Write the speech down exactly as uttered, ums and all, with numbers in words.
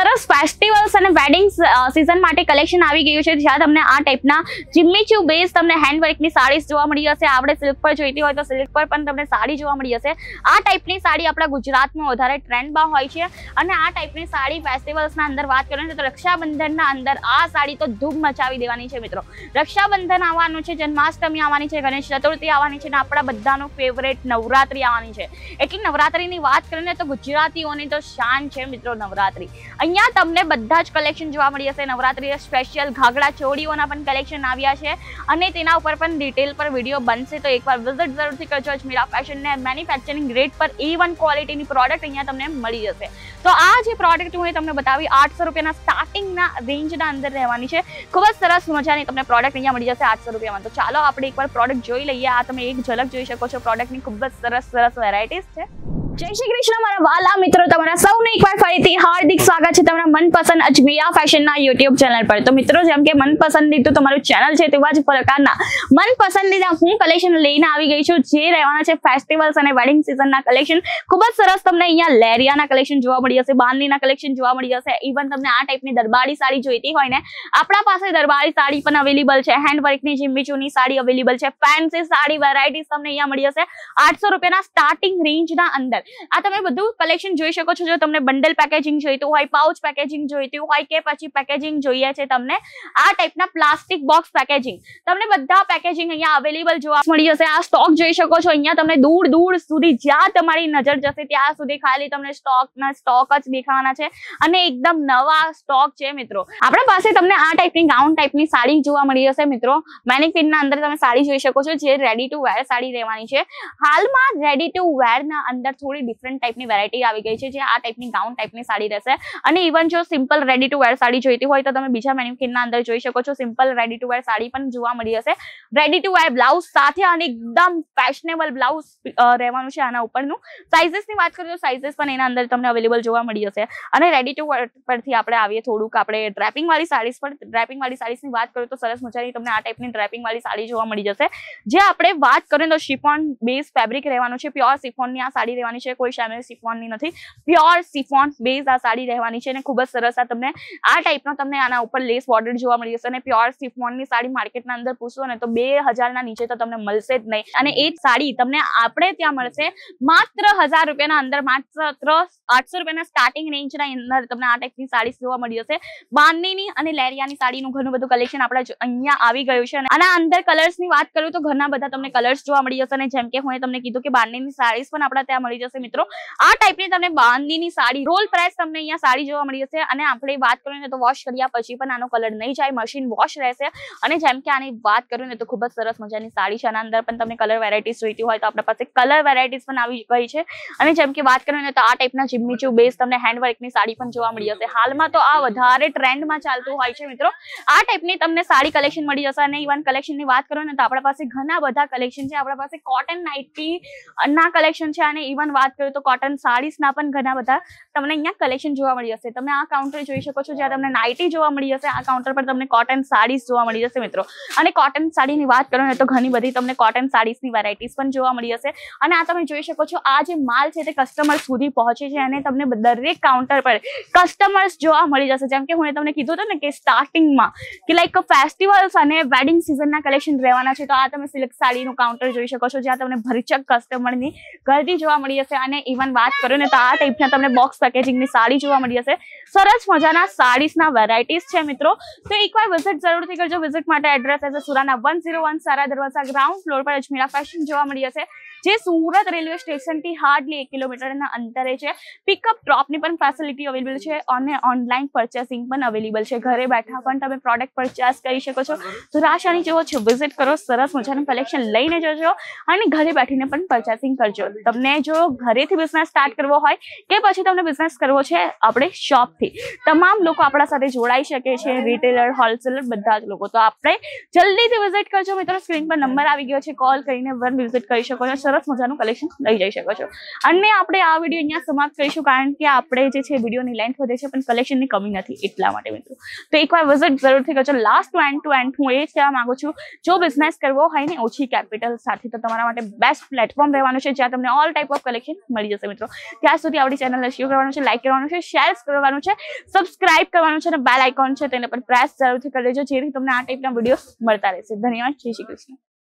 સરસ ફેસ્ટિવલ્સ અને wedding season માટે કલેક્શન આવી ગયું છે, જ્યાં તમને આ ટાઈપના જિમ્મી ચૂ બેઝ તમને હેન્ડવર્કની સાડીઝ જોવા મળી જશે. આપણે સિલ્ક પર જોઈતી હોય તો સિલ્ક પર પણ તમને સાડી જોવા મળી જશે. આ ટાઈપની સાડી આપણા ગુજરાતમાં વધારે ટ્રેન્ડમાં હોય છે અને આ ટાઈપની સાડી ફેસ્ટિવલ્સના અંદર વાત કરીએ તો રક્ષાબંધનના અંદર આ સાડી તો ધૂમ મચાવી દેવાની છે મિત્રો. રક્ષાબંધન આવવાનું છે, જન્માષ્ટમી આવવાની છે, ગણેશ ચતુર્થી આવવાની છે અને આપણા બધાનો ફેવરેટ નવરાત્રી આવવાની છે. એટલે નવરાત્રીની વાત કરીએ તો ગુજરાતીઓની તો શાન છે મિત્રો નવરાત્રી. અહીંયા તમને બધા જ કલેક્શન જોવા મળી જશે. નવરાત્રી સ્પેશિયલ ઘાઘરા ચોળીઓના પણ કલેક્શન આવ્યા છે અને તેના ઉપર પણ ડિટેલ પર વિડીયો બનશે, તો એકવાર વિઝિટ જરૂરથી કરજો. અજમીરા ફેશનને મેન્યુફેક્ચરિંગ રેટ પર એ વન ક્વોલિટીની પ્રોડક્ટ અહીંયા તમને મળી જશે. તો આ જે પ્રોડક્ટ હું તમને બતાવી આઠસો રૂપિયાના સ્ટાર્ટિંગના રેન્જના અંદર રહેવાની છે. ખૂબ જ સરસ મજાની તમને પ્રોડક્ટ અહીંયા મળી જશે આઠસો રૂપિયામાં. તો ચાલો આપણે એકવાર પ્રોડક્ટ જોઈ લઈએ. આ તમે એક ઝલક જોઈ શકો છો. પ્રોડક્ટની ખૂબ જ સરસ સરસ વેરાયટીઝ છે. જય શ્રી કૃષ્ણ મારા વાલા મિત્રો, તમારા સૌને એકવાર ફરીથી હાર્દિક સ્વાગત છે તમારા મનપસંદ અજમીરા ફેશનના યુટ્યુબ ચેનલ પર. તો મિત્રો, જેમ કે મનપસંદીદું તમારું ચેનલ છે તેવા જ પ્રકારના મનપસંદીદા હું કલેક્શન લઈને આવી ગઈ છું, જે રહેવાના છે ફેસ્ટિવલ્સ અને વેડિંગ સિઝનના કલેક્શન. ખૂબ જ સરસ તમને અહીંયા લેરિયાના કલેક્શન જોવા મળી જશે, બાંધણીના કલેક્શન જોવા મળી જશે. ઇવન તમને આ ટાઈપની દરબારી સાડી જોઈતી હોય ને, આપણા પાસે દરબારી સાડી પણ અવેલેબલ છે, હેન્ડવર્કની જિમ્મી ચૂની સાડી અવેલેબલ છે, ફેન્સી સાડી વેરાયટીઝ તમને અહીંયા મળી જશે આઠસો રૂપિયાના સ્ટાર્ટિંગ રેન્જના અંદર. આ તમે બધું કલેક્શન જોઈ શકો છો. જો તમને બંડલ પેકેજિંગ જોઈતું હોય, પાઉચ પેકેજિંગ જોઈતું હોય કે પછી પેકેજિંગ જોઈએ છે તમને આ ટાઈપના પ્લાસ્ટિક બોક્સ પેકેજિંગ, તમને બધા પેકેજિંગ અહીંયા અવેલેબલ જોવા મળી જશે. આ સ્ટોક જોઈ શકો છો. અહીંયા તમને દૂર દૂર સુધી જ્યાં તમારી નજર જશે ત્યાં સુધી ખાલી તમને સ્ટોકના સ્ટોક જ દેખાવાના છે અને એકદમ નવા સ્ટોક છે મિત્રો. આપણા પાસે તમને આ ટાઈપની ગાઉન ટાઈપની સાડી જોવા મળી જશે મિત્રો. મેનિક્વિનના અંદર તમે સાડી જોઈ શકો છો, જે રેડી ટુ વેર સાડી રહેવાની છે. હાલમાં રેડી ટુ વેરના અંદર થોડી ડિફરન્ટ ટાઈપની વેરાયટી આવી ગઈ છે, જે આ ટાઈપની ગાઉન ટાઈપની સાડી રહેશે. અને ઇવન જો simple ready to wear sari જોઈતી હોય તો તમે બીજા મેન્યુકિનના અંદર જોઈ શકો છો. Simple ready to wear sari પણ જોવા મળી જશે. રેડી ટુ વેર બ્લાઉઝ સાથે અને એકદમ ફેશનેબલ બ્લાઉઝ રહેવાનું છે આના ઉપરનું. સાઇઝેસની વાત કરીએ તો સાઇઝેસ પણ એના અંદર તમને અવેલેબલ જોવા મળી જશે. અને રેડી ટુ વેર પરથી આપણે આવીએ થોડુંક આપણે ડ્રેપિંગ વાળી સાડીઝ પર. ડ્રેપિંગ વાળી સાડીઝની વાત કરીએ તો સરસ મજાની તમને આ ટાઈપની ડ્રેપિંગ વાળી સાડી જોવા મળી જશે. જે આપણે વાત કરીએ તો શિફોન બેઝ ફેબ્રિક રહેવાનું છે. પ્યોર શિફોનની આ સાડી રહેવાની છે, કોઈ શેમેલ શિફોનની નથી. પ્યોર શિફોન બેઝ આ સાડી રહેવાની છે અને ખૂબ જ સરસ આ તમને આ ટાઈપનો તમને આના ઉપર લેસ બોર્ડર જોવા મળી જશે. અને પ્યોર શિફોનની સાડી માર્કેટના અંદર પૂછો ને તો બે હજારના નીચે તો તમને મળશે જ નહીં. અને એ જ સાડી તમને આપણે ત્યાં મળશે માત્ર હજાર રૂપિયાના અંદર, માત્ર આઠસો રૂપિયાના સ્ટાર્ટિંગ રેન્જના અંદર તમને આ ટાઈપની સાડી જોવા મળી જશે. બાંધણીની અને લેરિયાની સાડીનું ઘણું બધું કલેક્શન આપણા અહીંયા આવી ગયું છે. અને આ અંદર કલર્સની વાત કરું તો ઘણા બધા તમને કલર્સ જોવા મળી જશે. અને જેમ કે હું તમને કીધું કે બાંધણીની સાડીઝ પણ આપણા ત્યાં મળી જશે મિત્રો. આ ટાઈપની તમને બાંધણીની સાડી રોલ પ્રેસ તમને અહીંયા સાડી જોવા મળી જશે. અને આપણે વાત કરીએ તો વોશ કર્યા પછી પણ આનો કલર નહીં જાય, મશીન વોશ રહેશે. અને જેમ કે આની વાત કરીએ ને તો ખૂબ જ સરસ મજાની સાડી છે. આના અંદર પણ તમને કલર વેરાયટીઝ જોઈતી હોય તો આપણા પાસે કલર વેરાયટીઝ પણ આવી ગઈ છે. અને જેમ કે વાત કરીએ ને તો આ ટાઈપના જિમ્મી ચૂ બેઝ તમને હેન્ડવર્કની સાડી પણ જોવા મળી જશે. હાલમાં તો આ વધારે ટ્રેન્ડમાં ચાલતું હોય છે મિત્રો. આ ટાઈપની તમને સાડી કલેક્શન મળી જશે. અને ઇવન કલેક્શનની વાત કરીએ ને તો આપણા પાસે ઘણા બધા કલેક્શન છે. આપણા પાસે કોટન નાઇટી ના કલેક્શન છે. અને ઇવન વાત કરીએ તો કોટન સાડીઝના પણ ઘણા બધા તમને અહીંયા કલેક્શન જોવા મળી જશે. તમે આ કાઉન્ટર જોઈ શકો છો, જ્યાં તમને નાઇટી જોવા મળી જશે. આ કાઉન્ટર પર તમને કોટન સાડીઝ જોવા મળી જશે મિત્રો. અને કોટન સાડીની વાત કરો ને તો ઘણી બધી તમને કોટન સાડીઝની વેરાયટીઝ પણ જોવા મળી જશે. અને આ તમે જોઈ શકો છો, આ જે માલ છે તે કસ્ટમર સુધી પહોંચે છે અને તમને દરેક કાઉન્ટર પર કસ્ટમર્સ જોવા મળી જશે. જેમ કે હું તમને કીધું હતું ને કે સ્ટાર્ટિંગમાં કે લાઈક ફેસ્ટિવલ્સ અને વેડિંગ સિઝનના કલેક્શન રહેવાના છે. તો આ તમે સિલ્ક સાડીનું કાઉન્ટર જોઈ શકો છો, જ્યાં તમને ભરચક કસ્ટમરની ગર્દી જોવા મળી જશે. અને ઇવન વાત કરો ને તો આ ટાઈપના તમને બોક્સ પેકેજિંગની સાડી જોવા મળી જશે. સરસ મજાના સાડીઝના વેરાયટીઝ છે મિત્રો. તો એકવાર વિઝિટ જરૂરથી કરજો. વિઝિટ માટે એડ્રેસ છે Surana one zero one Sahara Darwaja ground floor પર અજમીરા ફેશન જોવા મળી જશે, જે સુરત રેલવે સ્ટેશનથી હાર્ડલી એક કિલોમીટરના અંતરે છે. પિકઅપ ડ્રોપની પણ ફેસિલિટી અવેલેબલ છે અને ઓનલાઈન પરચેસિંગ પણ અવેલેબલ છે. ઘરે બેઠા પણ તમે પ્રોડક્ટ પરચેસ કરી શકો છો. તો રાશાની જેવો છે, વિઝિટ કરો, સરસ મજાનું કલેક્શન લઈને જજો અને ઘરે બેઠીને પણ પરચેસિંગ કરજો. તમને જો ઘરેથી બિઝનેસ સ્ટાર્ટ કરવો હોય કે પછી તમને બિઝનેસ કરવો છે આપણે શોપથી, તમામ લોકો આપણા સાથે જોડાઈ શકે છે. રિટેલર, હોલસેલર, બધા જ લોકો. તો આપણે જલ્દીથી વિઝિટ કરજો મિત્રો. સ્ક્રીન પર નંબર આવી ગયો છે, કોલ કરીને વન વિઝિટ કરી શકો છો. સરસ મજાનું કલેક્શન લઈ જઈ શકો છો. અને આપણે આ વિડીયો અહીંયા સમાપ્ત કરીશું, કારણ કે આપણે જે છે વિડીયોની લેન્થ વધે છે પણ કલેક્શનની કમી નથી એટલા માટે મિત્રો. તો એકવાર વિઝિટ જરૂરથી કરજો. Last to end to end હું એ જ કહેવા માંગુ છું, જો બિઝનેસ કરવો હોય ને ઓછી કેપિટલ સાથે તો તમારા માટે બેસ્ટ પ્લેટફોર્મ રહેવાનું છે, જ્યાં તમને ઓલ ટાઈપ ઓફ કલેક્શન મળી જશે મિત્રો. ત્યાં સુધી આપણી ચેનલને શેર કરવાનું છે, લાઈક કરવાનું છે, શેર કરવાનું છે, સબસ્ક્રાઇબ કરવાનું છે અને બેલ આઇકોન છે તેને પણ પ્રેસ જરૂરથી કરી દેજો, જેથી તમને આ ટાઈપના વિડીયો મળતા રહેશે. ધન્યવાદ. જય શ્રી કૃષ્ણ.